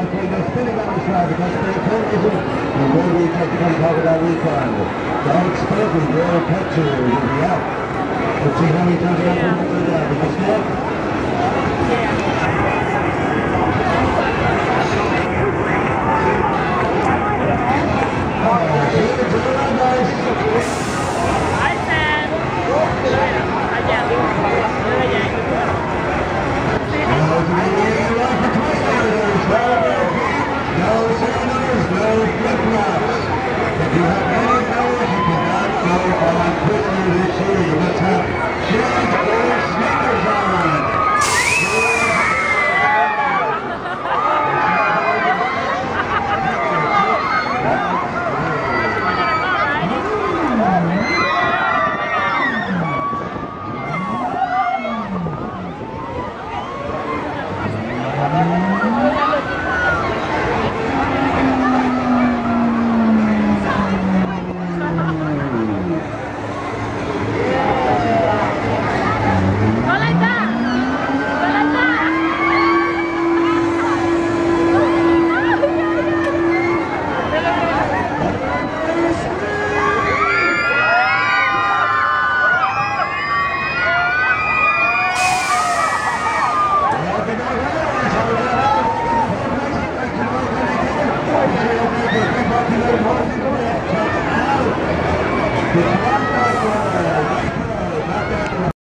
okay, they're spinning on the side because they're tourism and maybe it's like to come talk about refund. The outspoken girl picture will be out. Let's see how he turns it up when it's down. Did you see it? Yeah.